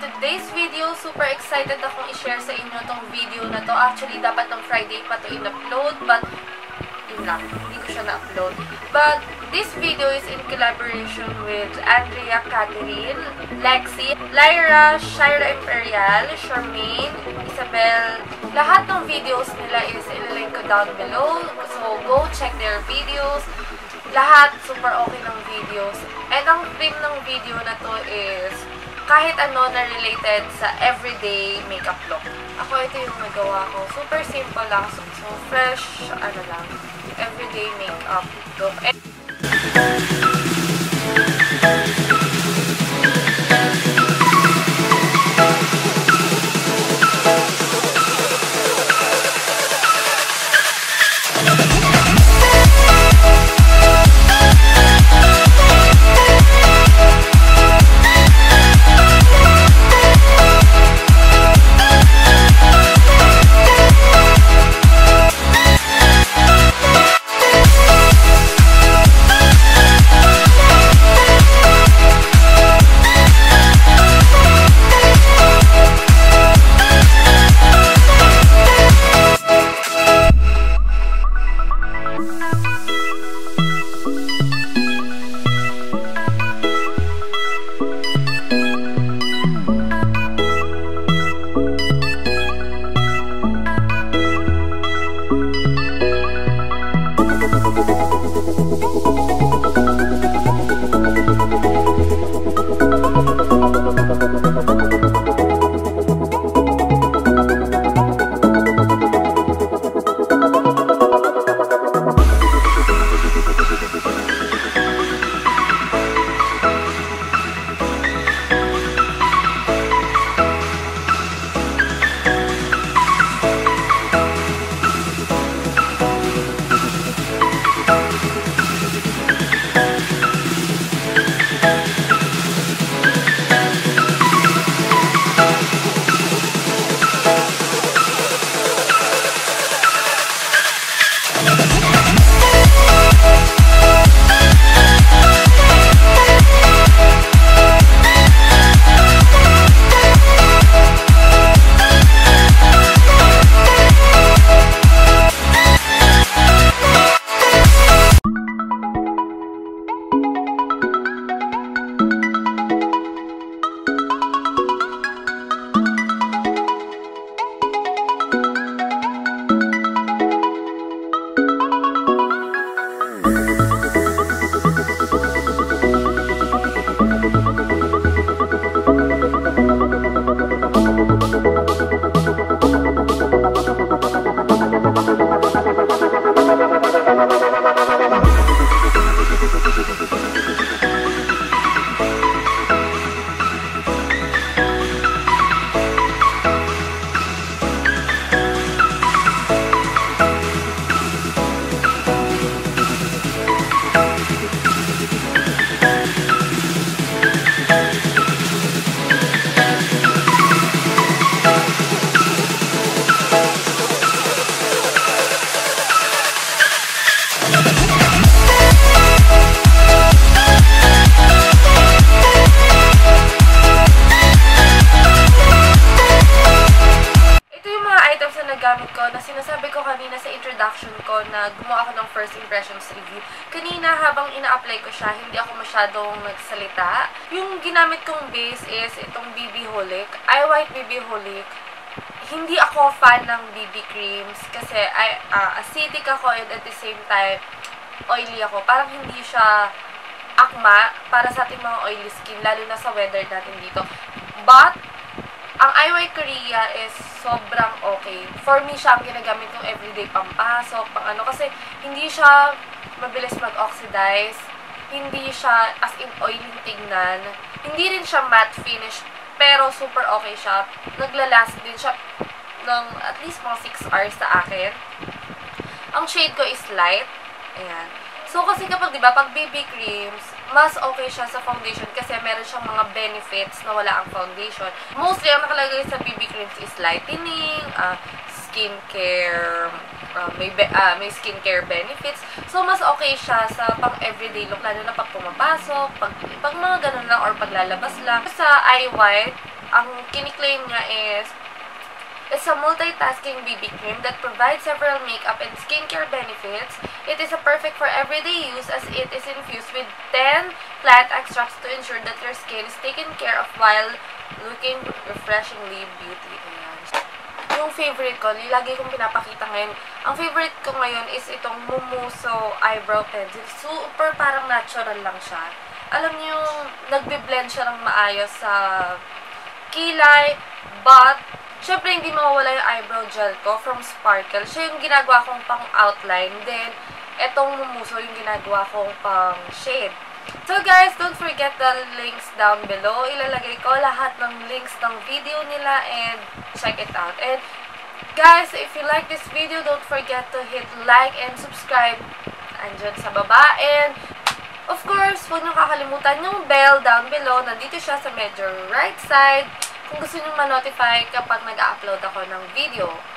today's video, super excited akong i-share sa inyo tong video na to. Actually, dapat ng Friday pa to in-upload, but yun lang, hindi ko siya na-upload. But this video is in collaboration with Andrea Catherine, Lexi, Lyra, Shira Imperial, Charmaine, Isabel. Lahat ng videos nila is ililink ko down below. So, go check their videos. Lahat super okay ng videos. And ang theme ng video na to is kahit ano na related sa everyday makeup look. Ako, ito yung nagawa ko. Super simple lang. So fresh, ano lang, everyday makeup look. Gamit ko na sinasabi ko kanina sa introduction ko na gumawa ako ng first impressions review. Kanina habang ina-apply ko siya, hindi ako masyadong nagsalita. Yung ginamit kong base is itong BB Holic, Eye White BB Holic. Hindi ako fan ng BB creams kasi acidic ako and at the same time oily ako. Parang hindi siya akma para sa ating mga oily skin, lalo na sa weather natin dito. But ang Eye White Korea is sobrang okay. For me, siya ang ginagamit kong everyday pampasok, kasi hindi siya mabilis mag-oxidize, hindi siya as in oily tingnan, hindi rin siya matte finish, pero super okay siya. Naglalast din siya ng at least mga 6 hours sa akin. Ang shade ko is light. Ayan. So, kasi kapag, diba, pag BB creams, mas okay siya sa foundation kasi meron siyang mga benefits na wala ang foundation. Mostly, ang nakalagay sa BB creams is lightening, skincare, may skincare benefits. So, mas okay siya sa pang-everyday look, lalo na pag pumapasok, pag mga ganun lang, or paglalabas lang. Sa Eye White, ang kiniklaim niya is, it's a multitasking BB cream that provides several makeup and skincare benefits. It is a perfect for everyday use as it is infused with 10 plant extracts to ensure that your skin is taken care of while looking refreshingly beauty. Ayan. Yung favorite ko, lagi kong pinapakita ngayon, ang favorite ko ngayon is itong Mumuso Eyebrow Pencil. Super parang natural lang siya. Alam niyo, nagbe-blend siya ng maayos sa kilay, but syempre, hindi mawawala yung eyebrow gel ko from Sparkle. Siya yung ginagawa kong pang outline. Then, etong Mumuso yung ginagawa kong pang shade. So, guys, don't forget the links down below. Ilalagay ko lahat ng links ng video nila and check it out. And, guys, if you like this video, don't forget to hit like and subscribe. Andyan sa baba. And, of course, huwag nyo kakalimutan yung bell down below. Nandito siya sa medyo right side. Kung gusto nyo ma-notify kapag nag-upload ako ng video.